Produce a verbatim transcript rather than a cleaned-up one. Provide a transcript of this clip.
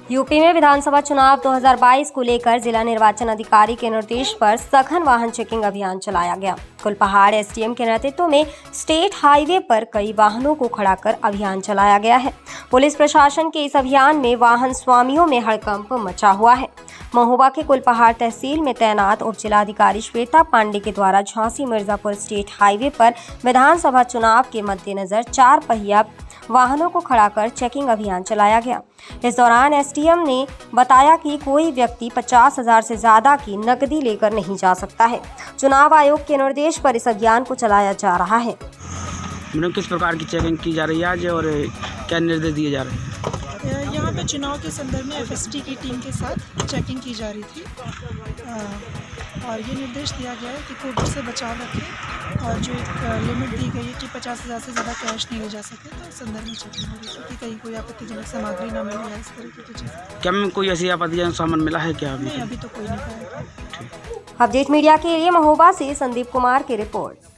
UP में विधानसभा चुनाव दो हज़ार बाईस को लेकर जिला निर्वाचन अधिकारी के निर्देश पर सघन वाहन चेकिंग अभियान चलाया गया। कुलपहाड़ एसडीएम के नेतृत्व में स्टेट हाईवे पर कई वाहनों को खड़ा कर अभियान चलाया गया है। पुलिस प्रशासन के इस अभियान में वाहन स्वामियों में हड़कंप मचा हुआ है। महोबा के कुलपहाड़ तहसील में तैनात उप जिलाधिकारी श्वेता पांडे के द्वारा झांसी मिर्जापुर स्टेट हाईवे पर विधानसभा चुनाव के मद्देनजर चार पहिया वाहनों को खड़ा कर चेकिंग अभियान चलाया गया। इस दौरान एसडीएम ने बताया कि कोई व्यक्ति पचास हजार से ज्यादा की नकदी लेकर नहीं जा सकता है। चुनाव आयोग के निर्देश पर इस अभियान को चलाया जा रहा है। मैडम, किस प्रकार की चेकिंग की जा रही है आज और क्या निर्देश दिए जा रहे हैं? यहाँ पे चुनाव के संदर्भ में एफएसटी की टीम के साथ चेकिंग की जा रही थी और ये निर्देश दिया गया है कि कोविड से बचाव रखें और जो एक लिमिट दी गई है कि पचास हज़ार से ज़्यादा कैश नहीं ले जा सके, तो इस संदर्भ में चेकिंग हो रही है कि कहीं कोई आपत्तिजनक सामग्री ना मिले या इस तरीके की चीज़। क्या में कोई ऐसी आपत्तिजनक सामान मिला है क्या? नहीं, अभी तो कोई नहीं पाया। अपडेट मीडिया के लिए महोबा से संदीप कुमार की रिपोर्ट।